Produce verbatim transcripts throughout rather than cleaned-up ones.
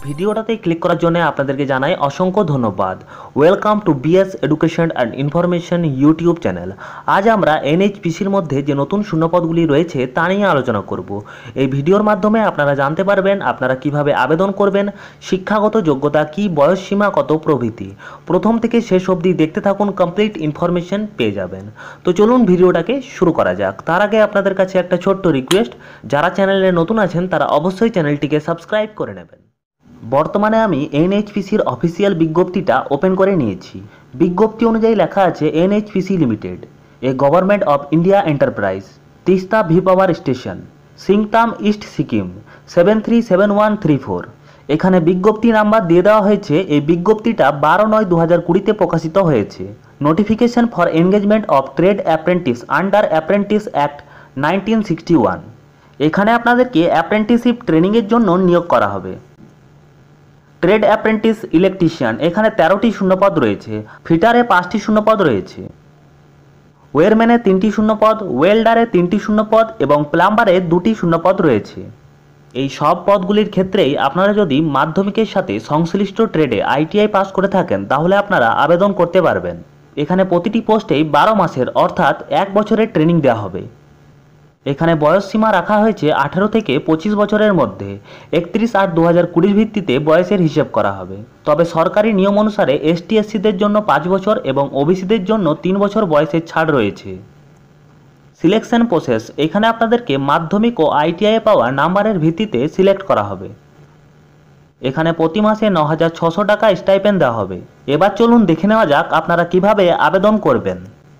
ভিডিওটাতে ক্লিক করার জন্য আপনাদেরকে জানাই অসংখ্য ধন্যবাদ। Welcome to BS education and information YouTube channel. আজ আমরা এনএইচপিসির মধ্যে যে নতুন শূন্যপদগুলি রয়েছে তা নিয়ে আলোচনা করব। এই ভিডিওর মাধ্যমে আপনারা জানতে পারবেন আপনারা কিভাবে আবেদন করবেন, শিক্ষাগত যোগ্যতা কী, বয়সসীমা কত প্রভৃতি। প্রথম থেকে শেষ অবধি দেখতে থাকুন, কমপ্লিট ইনফরমেশন পেয়ে যাবেন। তো চলুন ভিডিওটাকে শুরু করা যাক। তার আগে আপনাদের কাছে একটা ছোট্ট রিকোয়েস্ট, যারা চ্যানেলে নতুন আছেন তারা অবশ্যই চ্যানেলটিকে সাবস্ক্রাইব করে নেবেন। বর্তমানে আমি এনএইচপিসির অফিসিয়াল বিজ্ঞপ্তিটা ওপেন করে নিয়েছি। বিজ্ঞপ্তি অনুযায়ী লেখা আছে NHPC limited, a government of India enterprise, Teesta V power station, Singtam east Sikkim, seven three seven one three four. এখানে বিজ্ঞপ্তি নাম্বার দিয়ে দেওয়া হয়েছে। এই বিজ্ঞপ্তিটা বারো নয় দু হাজার কুড়িতে প্রকাশিত হয়েছে। Notification for engagement of trade apprentice under apprentice act nineteen sixty one. এখানে আপনাদেরকে অ্যাপ্রেন্টিসশিপ ট্রেনিংয়ের জন্য নিয়োগ করা হবে। ট্রেড অ্যাপ্রেন্টিস ইলেকট্রিশিয়ান, এখানে তেরোটি শূন্যপদ রয়েছে। ফিটারে পাঁচটি শূন্যপদ রয়েছে। ওয়্যারম্যানে তিনটি শূন্যপদ, ওয়েল্ডারে তিনটি শূন্যপদ এবং প্লাম্বারে দুটি শূন্যপদ রয়েছে। এই সব পদগুলির ক্ষেত্রেই আপনারা যদি মাধ্যমিকের সাথে সংশ্লিষ্ট ট্রেডে আইটিআই পাস করে থাকেন তাহলে আপনারা আবেদন করতে পারবেন। এখানে প্রতিটি পোস্টেই বারো মাসের অর্থাৎ এক বছরের ট্রেনিং দেওয়া হবে। এখানে বয়স সীমা রাখা হয়েছে আঠেরো থেকে পঁচিশ বছরের মধ্যে। একত্রিশ আট দু হাজার কুড়ির ভিত্তিতে বয়সের হিসেব করা হবে। তবে সরকারি নিয়ম অনুসারে এসটি এসসিদের জন্য পাঁচ বছর এবং ওবিসিদের জন্য তিন বছর বয়সের ছাড় রয়েছে। সিলেকশন প্রসেস, এখানে আপনাদেরকে মাধ্যমিক ও আইটিআইয়ে পাওয়া নাম্বারের ভিত্তিতে সিলেক্ট করা হবে। এখানে প্রতি মাসে ন হাজার ছশো টাকা স্টাইপেন্ড দেওয়া হবে। এবার চলুন দেখে নেওয়া যাক আপনারা কিভাবে আবেদন করবেন।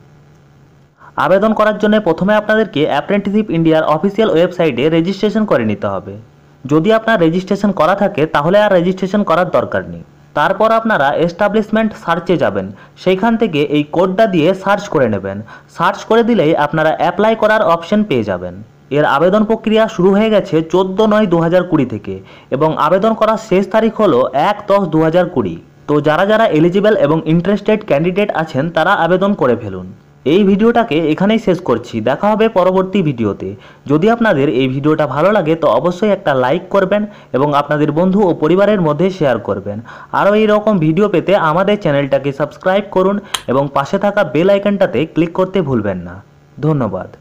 আবেদন করার জন্য প্রথমে আপনাদেরকে অ্যাপ্রেন্টিসশিপ ইন্ডিয়ার অফিসিয়াল ওয়েবসাইটে রেজিস্ট্রেশন করে নিতে হবে। যদি আপনার রেজিস্ট্রেশন করা থাকে তাহলে আর রেজিস্ট্রেশন করার দরকার নেই। তারপর আপনারা এস্টাবলিশমেন্ট সার্চে যাবেন, সেইখান থেকে এই কোডটা দিয়ে সার্চ করে নেবেন। সার্চ করে দিলেই আপনারা অ্যাপ্লাই করার অপশন পেয়ে যাবেন। এর আবেদন প্রক্রিয়া শুরু হয়ে গেছে চোদ্দো নয় দু হাজার কুড়ি থেকে এবং আবেদন করার শেষ তারিখ হলো এক দশ দু হাজার কুড়ি। তো যারা যারা এলিজিবল এবং ইন্টারেস্টেড ক্যান্ডিডেট আছেন তারা আবেদন করে ফেলুন। এই ভিডিওটাকে এখানেই শেষ করছি। দেখা হবে পরবর্তী ভিডিওতে। যদি আপনাদের এই ভিডিওটা ভালো লাগে তো অবশ্যই একটা লাইক করবেন এবং আপনাদের বন্ধু ও পরিবারের মধ্যে শেয়ার করবেন। আরও এই রকম ভিডিও পেতে আমাদের চ্যানেলটাকে সাবস্ক্রাইব করুন এবং পাশে থাকা বেল আইকনটাতে ক্লিক করতে ভুলবেন না। ধন্যবাদ।